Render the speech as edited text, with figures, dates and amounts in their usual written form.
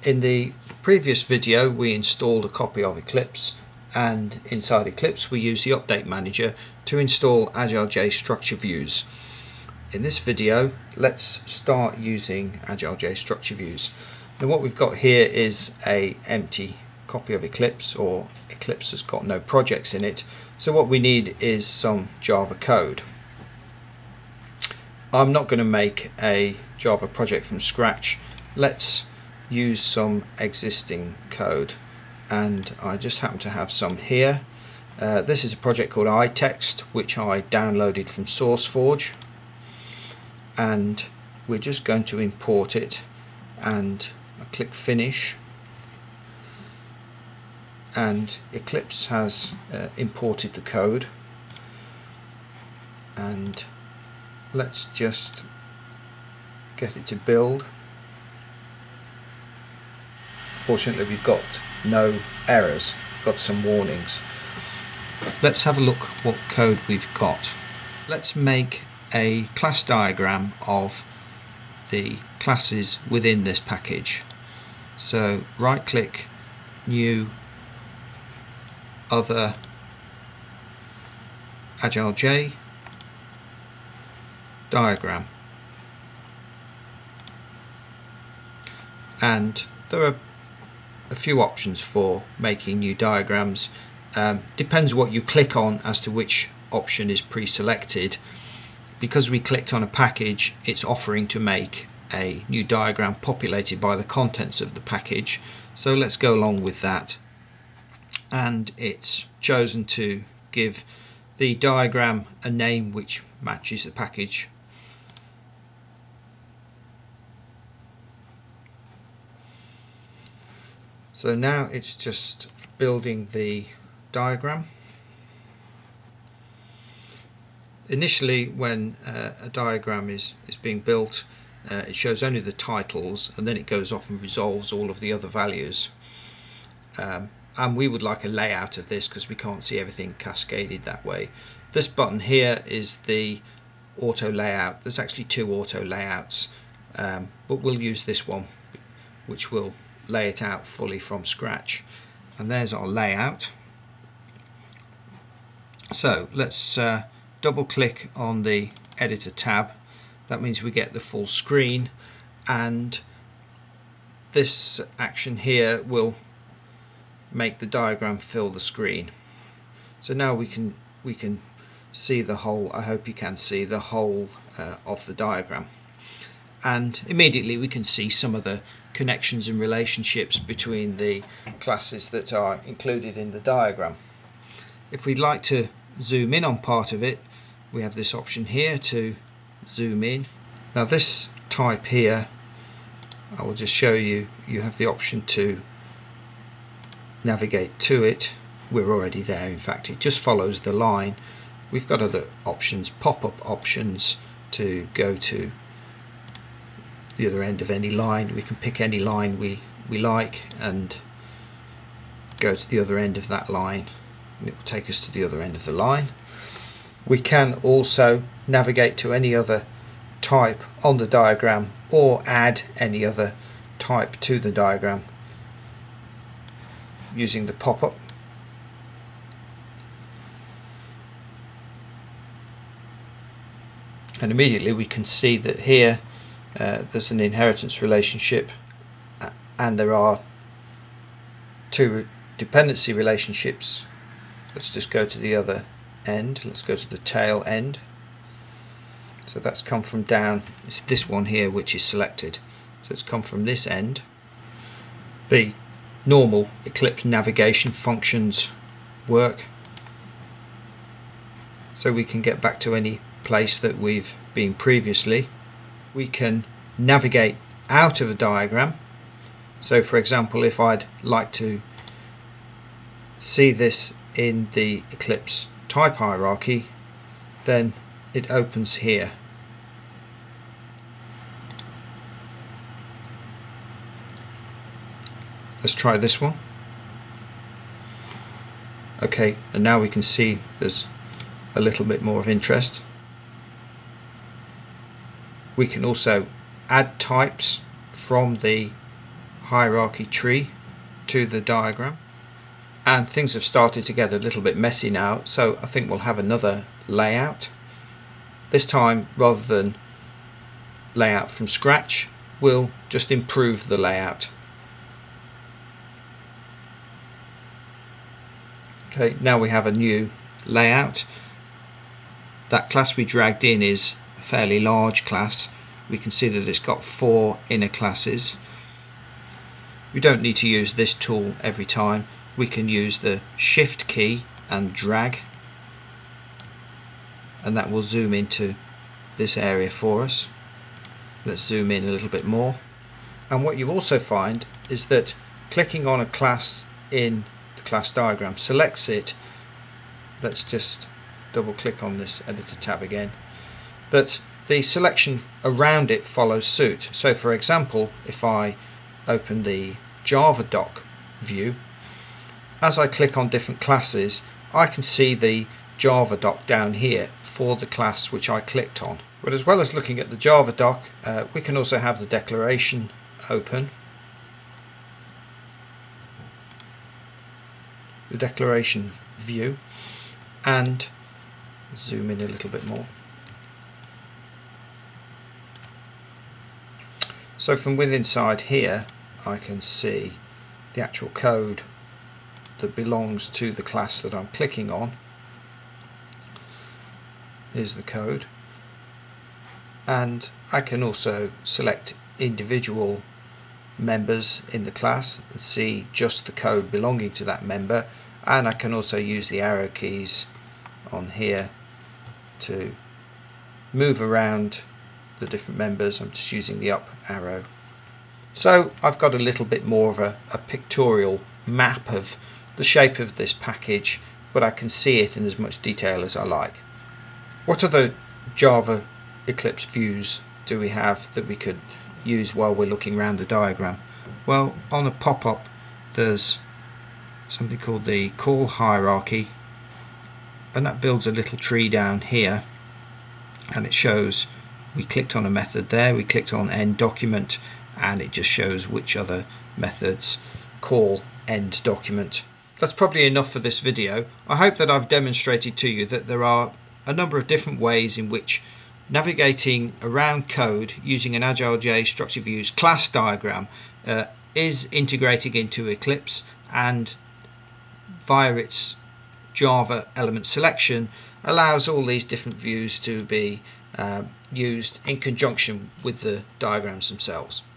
In the previous video we installed a copy of Eclipse, and inside Eclipse we use the Update Manager to install AgileJ structure views. In this video let's start using AgileJ structure views. Now what we've got here is an empty copy of Eclipse, or Eclipse has got no projects in it, so what we need is some Java code. I'm not going to make a Java project from scratch. Let's use some existing code, and I just happen to have some here. This is a project called iText, which I downloaded from SourceForge, and we're just going to import it, and I click finish, and Eclipse has imported the code. And let's just get it to build. Fortunately we've got no errors, we've got some warnings. Let's have a look what code we've got. Let's make a class diagram of the classes within this package. So right click, new, other, AgileJ, diagram, and there are a few options for making new diagrams. Depends what you click on as to which option is pre-selected. Because we clicked on a package, it's offering to make a new diagram populated by the contents of the package, so let's go along with that, and it's chosen to give the diagram a name which matches the package. So now it's just building the diagram. Initially, when a diagram is being built, it shows only the titles, and then it goes off and resolves all of the other values. And we would like a layout of this because we can't see everything cascaded that way. This button here is the auto layout. There's actually two auto layouts, but we'll use this one, which will lay it out fully from scratch. And there's our layout. So let's double click on the editor tab. That means we get the full screen, and this action here will make the diagram fill the screen. So now we can see the whole, I hope you can see the whole of the diagram, and immediately we can see some of the connections and relationships between the classes that are included in the diagram. If we'd like to zoom in on part of it, we have this option here to zoom in. Now this type here, I will just show you, you have the option to navigate to it. We're already there, in fact it just follows the line. We've got other options, pop-up options to go to the other end of any line. We can pick any line we like and go to the other end of that line, and it will take us to the other end of the line. We can also navigate to any other type on the diagram, or add any other type to the diagram using the pop-up. And immediately we can see that here there's an inheritance relationship, and there are two dependency relationships. Let's just go to the other end. Let's go to the tail end. So that's come from down, it's this one here which is selected, so it's come from this end. The normal Eclipse navigation functions work, so we can get back to any place that we've been previously. We can navigate out of a diagram. So for example, if I'd like to see this in the Eclipse type hierarchy, then it opens here. Let's try this one. Okay, and now we can see there's a little bit more of interest. We can also add types from the hierarchy tree to the diagram, and things have started to get a little bit messy now, so I think we'll have another layout. This time, rather than layout from scratch, we'll just improve the layout. Okay, now we have a new layout. That class we dragged in is a fairly large class. We can see that it's got 4 inner classes. We don't need to use this tool every time. We can use the Shift key and drag, and that will zoom into this area for us. Let's zoom in a little bit more. And what you also find is that clicking on a class in the class diagram selects it. Let's just double click on this editor tab again, that the selection around it follows suit. So for example, if I open the Java doc view, as I click on different classes, I can see the Java doc down here for the class which I clicked on. But as well as looking at the Java doc, we can also have the declaration open. The declaration view, and zoom in a little bit more. So from within inside here, I can see the actual code that belongs to the class that I'm clicking on. Here's the code, and I can also select individual members in the class and see just the code belonging to that member, and I can also use the arrow keys on here to move around the different members. I'm just using the up arrow. So I've got a little bit more of a pictorial map of the shape of this package, but I can see it in as much detail as I like. What other Java Eclipse views do we have that we could use while we're looking around the diagram? Well, on a pop-up there's something called the call hierarchy, and that builds a little tree down here, and it shows we clicked on a method there, we clicked on end document, and it just shows which other methods call end document. That's probably enough for this video. I hope that I've demonstrated to you that there are a number of different ways in which navigating around code using an AgileJ structure views class diagram is integrating into Eclipse, and via its Java element selection allows all these different views to be used in conjunction with the diagrams themselves.